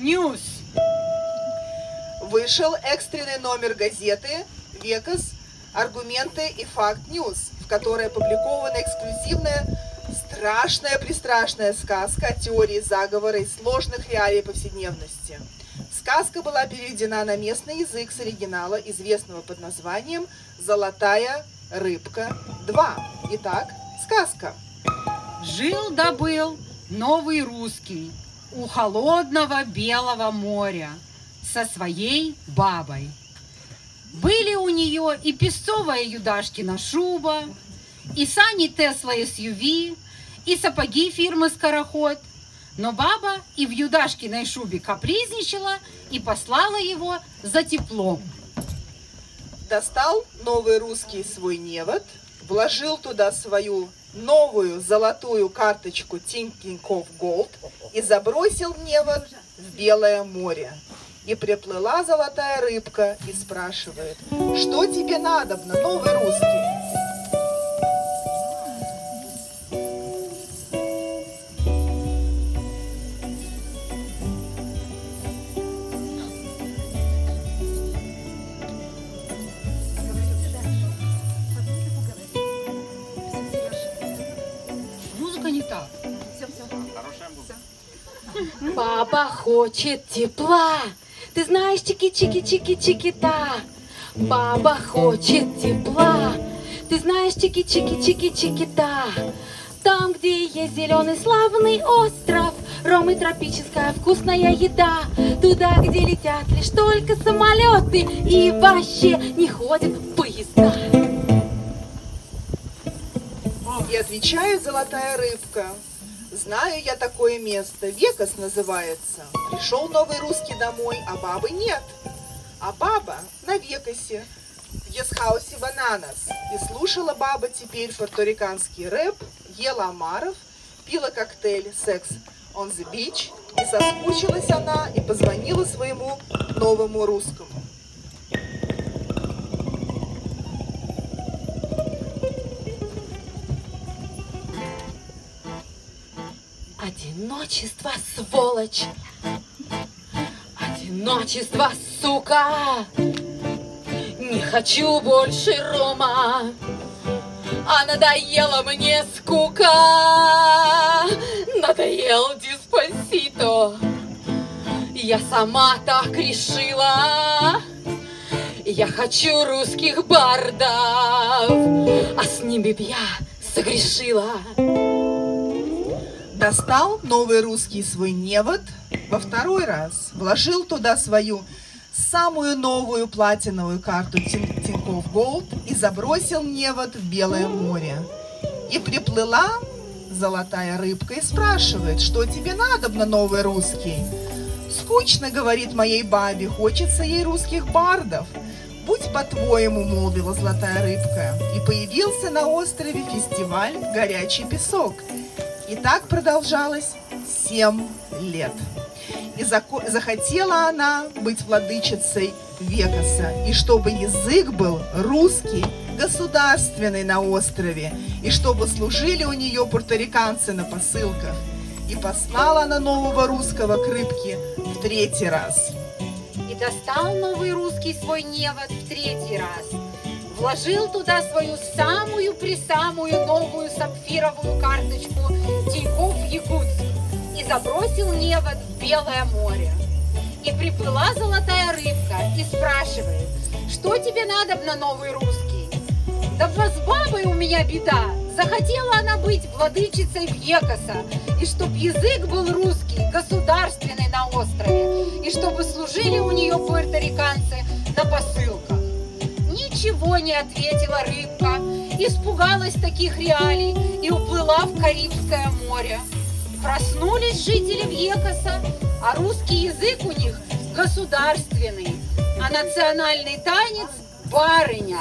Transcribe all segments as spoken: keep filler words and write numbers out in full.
News. Вышел экстренный номер газеты «Векас. Аргументы и факт Ньюс», в которой опубликована эксклюзивная, страшная-престрашная сказка о теории заговора и сложных реалий повседневности. Сказка была переведена на местный язык с оригинала, известного под названием «Золотая рыбка два». Итак, сказка. Жил-да был новый русский у холодного белого моря со своей бабой. Были у нее и песцовая Юдашкина шуба, и сани Тесла эс ю ви, и сапоги фирмы «Скороход». Но баба и в Юдашкиной шубе капризничала и послала его за теплом. Достал новый русский свой невод, вложил туда свою новую золотую карточку Тинькофф Голд и забросил невод в Белое море. И приплыла золотая рыбка и спрашивает: что тебе надобно, новый русский? Музыка не так. Баба хочет тепла. Ты знаешь, чики-чики-чики-чики-та. Баба хочет тепла. Ты знаешь, чики-чики-чики-чики-та. Там, где есть зеленый славный остров, ром и тропическая вкусная еда. Туда, где летят лишь только самолеты и вообще не ходят поезда. И отвечает золотая рыбка: знаю я такое место, Векас называется. Пришел новый русский домой, а бабы нет. А баба на Векасе, в Есхаусе Бананас. И слушала баба теперь пуэрториканский рэп, ела омаров, пила коктейль «Секс on the beach». И соскучилась она и позвонила своему новому русскому. Одиночество, сволочь! Одиночество, сука! Не хочу больше рома, а надоела мне скука. Надоел Деспасито. Я сама так решила. Я хочу русских бардов, а с ними б я согрешила. Достал новый русский свой невод во второй раз, вложил туда свою самую новую платиновую карту Тинькофф Голд и забросил невод в Белое море. И приплыла золотая рыбка и спрашивает: что тебе надобно, новый русский? Скучно, говорит моей бабе, хочется ей русских бардов. Будь по-твоему, молвила золотая рыбка. И появился на острове фестиваль «Горячий песок». И так продолжалось семь лет. И захотела она быть владычицей Векаса, и чтобы язык был русский, государственный на острове, и чтобы служили у нее пуэрториканцы на посылках. И послала она нового русского к рыбке в третий раз. И достал новый русский свой невод в третий раз. Вложил туда свою самую-пресамую новую сапфировую карточку Тинькофф Якутск и забросил невод в Белое море. И приплыла золотая рыбка и спрашивает: что тебе надобно, новый русский? Да с бабой у меня беда. Захотела она быть владычицей Векаса, и чтоб язык был русский, государственный на острове, и чтобы служили у нее пуэрториканцы на посылках. Ничего не ответила рыбка, испугалась таких реалий и уплыла в Карибское море. Проснулись жители Векаса, а русский язык у них государственный, а национальный танец – барыня.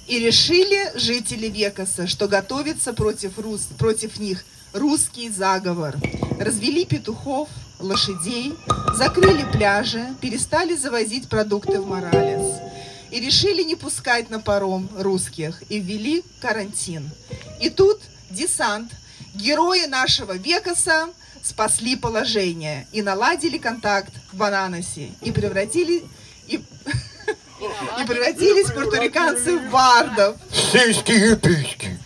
И решили жители Векоса, что готовится против, рус... против них русский заговор. Развели петухов, лошадей, закрыли пляжи, перестали завозить продукты в Моралес. И решили не пускать на паром русских, и ввели карантин. И тут десант, герои нашего Векоса, спасли положение и наладили контакт в Бананосе, и превратили... И... И превратились пуэрториканцы в бардов. Сиськи и письки.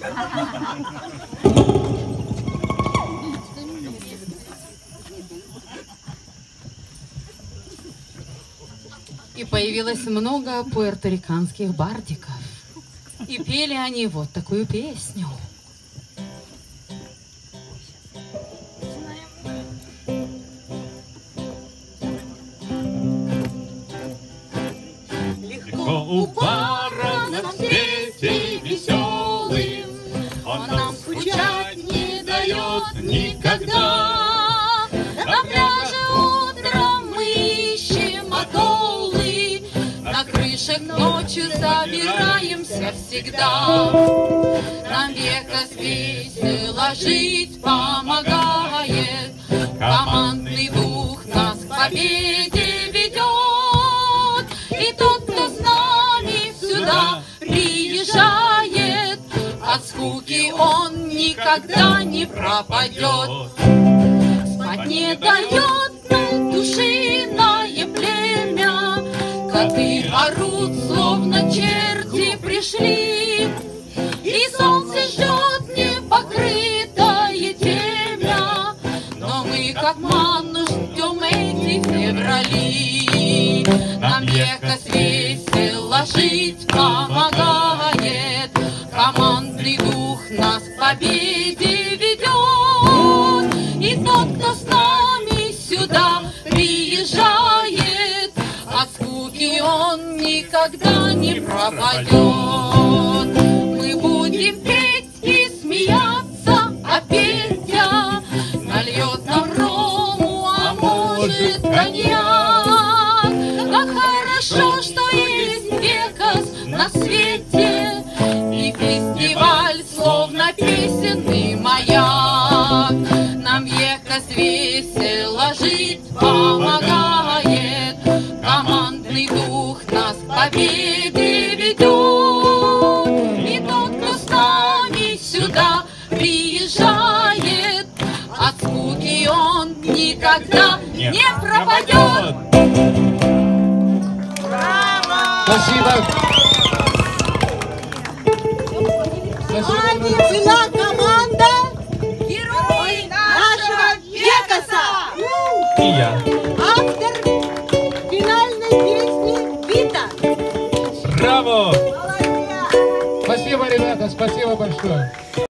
И появилось много пуэрториканских бардиков. И пели они вот такую песню. У пара на свете веселым, он нам скучать не дает никогда. На пляже утром мы ищем атоллы, на крышах ночью собираемся всегда. Нам Векос весело жить помогает, командный дух нас к победе ведет. И тот, кто с нами сюда приезжает, от скуки он никогда не пропадет. Спать не дает нам душиное племя, коты орут, словно черти пришли, и солнце ждет непокрытое темя, но мы как манну ждем эти феврали. Нам Векос весело жить помогает, командный дух нас к победе ведет. И тот, кто с нами сюда приезжает, от скуки он никогда не пропадет. Мы будем петь и смеяться, а Петя нальет нам рому, а может коньяк. Как хорошо, что есть Векос на свете, и фестиваль словно песенный маяк. Нам Векос весело жить помогает, командный дух нас к победе ведет. И тот, кто с нами сюда приезжает, от скуки он никогда не, не пропадет. Спасибо. Вами была команда Герои нашего Векоса. И я. Автор финальной песни Вита. Браво! Молодец. Спасибо, ребята, спасибо большое.